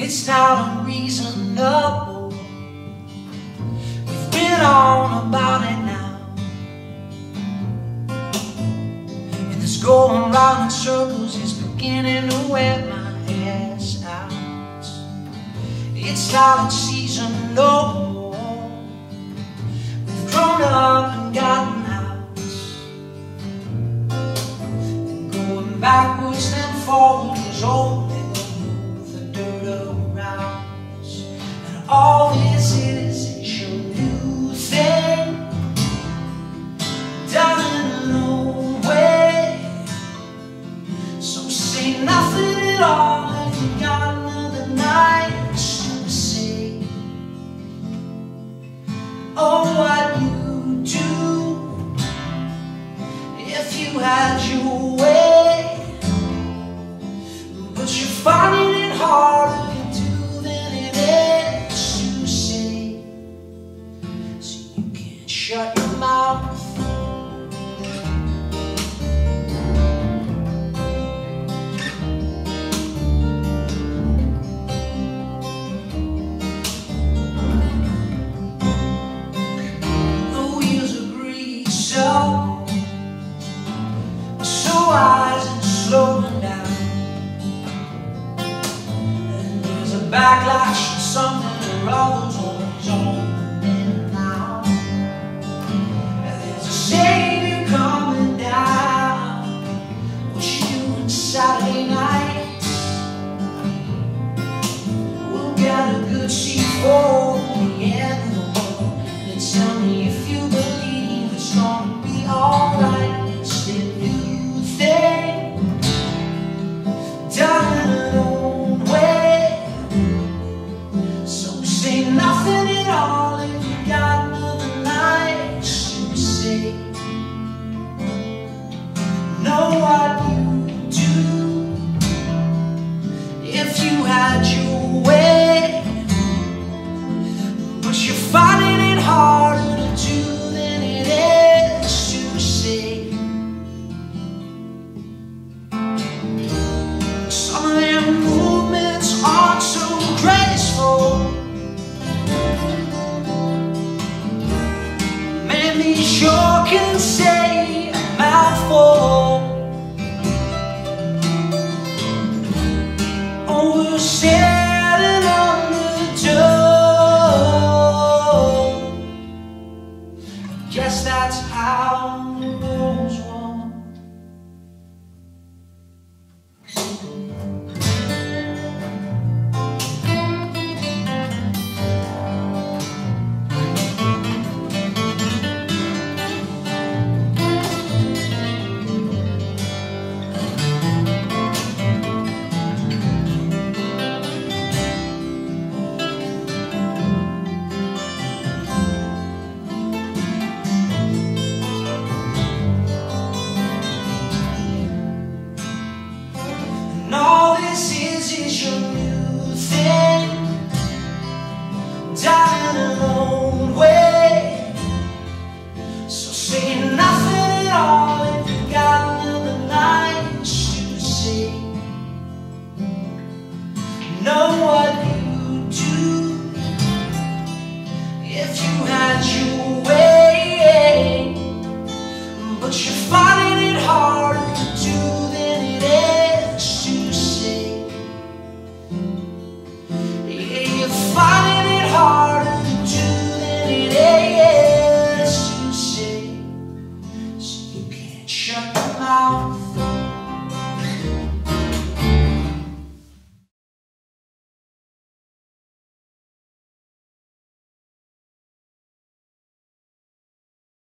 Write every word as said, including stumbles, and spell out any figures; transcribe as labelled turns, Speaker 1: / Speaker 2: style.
Speaker 1: It's not unreasonable. We've been on about it now, and this going round in circles is beginning to wear my ass out. It's not unseasonable. We've grown up and gotten house, and going backwards and forward is only all this is is your new thing, done in an old way. So say nothing at all if you got another night to say. Oh, what you do if you had your way, but you're finding it harder to do than it is. Shut your mouth. The wheels are greased so, so wise and slowing down, and there's a backlash to something or other's always on. Savior coming down. What you doing Saturday night? We'll get a good seat for the end of the world, and tell me if you believe it's gonna be alright. It's the new thing, done in an old way. So say nothing at all if you got another night to say. Know what